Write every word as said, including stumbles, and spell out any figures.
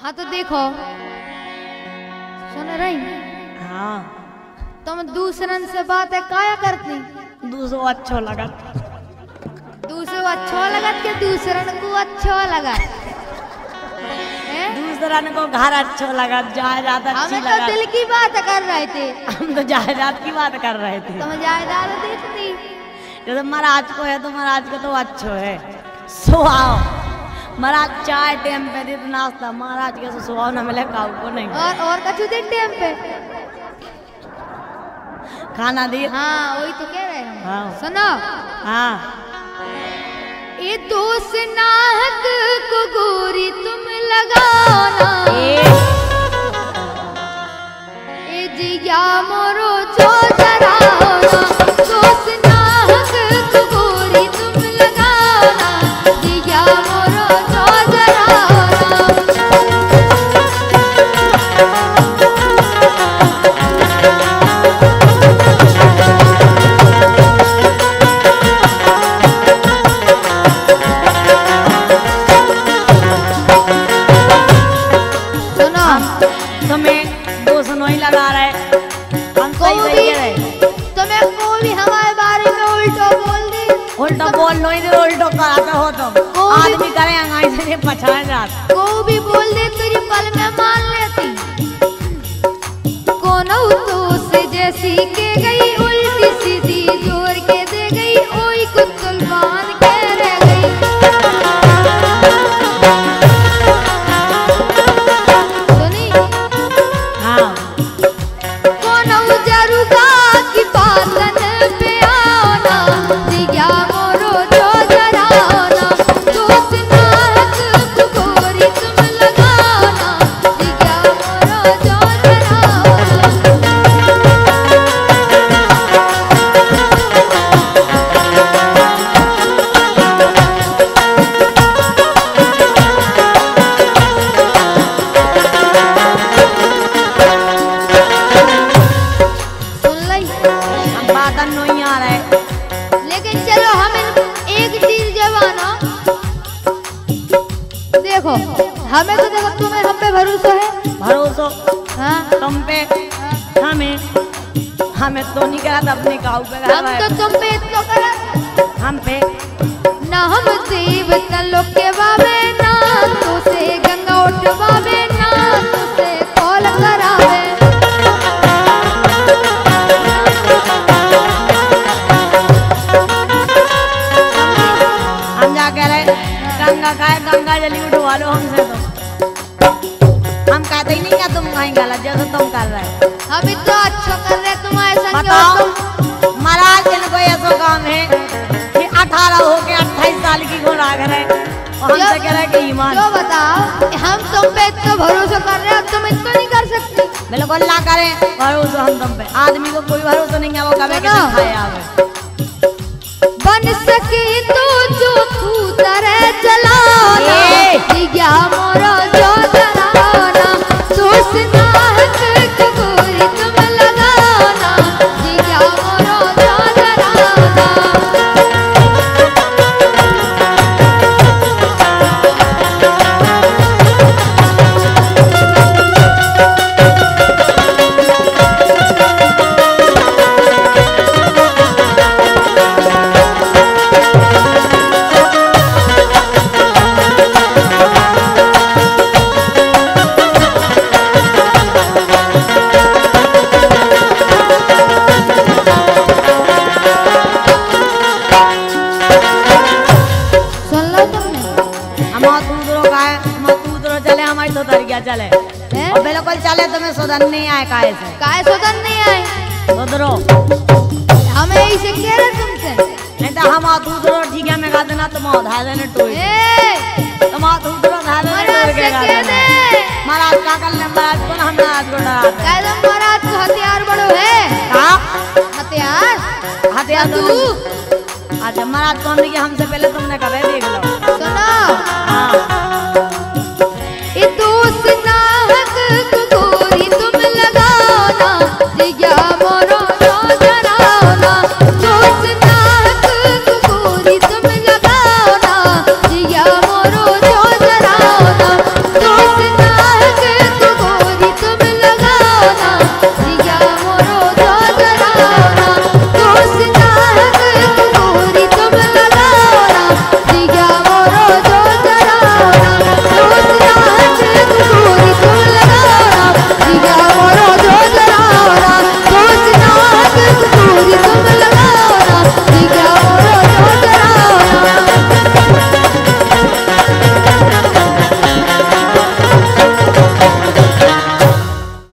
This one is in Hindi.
हाँ तो देखो सुन रही। हाँ तुम दूसरन से बात है काया करती। दूसरो अच्छा लगा। दूसरो अच्छा लगत के दूसरन को अच्छा लगा। दूसरा को घर अच्छा लगा, जायदाद अच्छी हमें लगा। तो दिल की बात कर रहे थे। हम तो जायदाद की बात कर रहे थे। तुम जायदाद देखती। जैसे महाराज को है तो महाराज का तो अच्छा है। सुहाव महाराज चाय टाइम पे दे तो नाश्ता, महाराज के सुहाव न मिले काऊ को नहीं। और और कछु दे टाइम पे खाना दे। हाँ वही तो कह रहे हैं। हाँ सुनो। हाँ ये दोस्त नाहक को गोरी तुम लगाना। ए जिया मोरो जो जराना। दोस्त नाहक को गोरी तुम लगाना। जिया मोरो जो आदमी करे अंगाई से पछाड़ जाता। को भी बोल दे तेरी पल में मान लेती। कोनो तो से जैसी के गई उल्टी सीधी जोर के दे गई। ओई कुत्तल बांध के रह गई। सुनी। हाँ कोनो जरूगा की बातन पे आना। दिया मोरो जो हमें तो देखो तुम्हें हम पे भरोसा है। भरोसा हाँ तुम पे हमें हमें तो नहीं करा अपने काऊ पे। हम तो तुम पे तो करा। हम पे ना हम देव तलो के बाबे ना तो से गंगा उठवावे ना तो से कॉल करावे। हम जा कह रहे गंगा खाए गंगा जली उठवा लो हमसे। तो हम कहते ही नहीं क्या तुम कहीं गलत जैसे तुम कर रहे हो। हम तो अच्छा कर रहे तुम ऐसा बताओ। महाराज इनको ऐसा काम है कि अठारह हो के अट्ठाईस साल की घोड़ा करे और हमसे कह रहे कि ईमान। जो बताओ हम तुम पे तो भरोसा कर रहे हो तुम इसको नहीं कर सकते। बिल्कुल ना करें भरोसा हम तुम पे। आदमी को कोई भरोसा नहीं है वो कभी किसी खाए आवे। बन सके तो जो तू तरह चलाना। दिया मोरा जो जराना। सोचना हक गोरी तुम लगाना। दिया मोरा जो जराना। चले और बिल्कुल चले तुम्हें सुधर नहीं आए। काहे से काहे सुधर नहीं आए। सुधरो हमें ऐसे कह रहे तुमसे। नहीं तो हम दूसरो ठीक है मैं गा देना तुम उठा देने टोई। तुम दूसरो उठा देने टोई के गा देना। महाराज का कर ले महाराज को हम महाराज को डरा दे। कह दो महाराज को हथियार बड़ो है। हां हथियार हथियार तू। अच्छा महाराज कौन देखिए हमसे पहले तुमने कभी देख लो। सुनो। हां ये दोस्त ना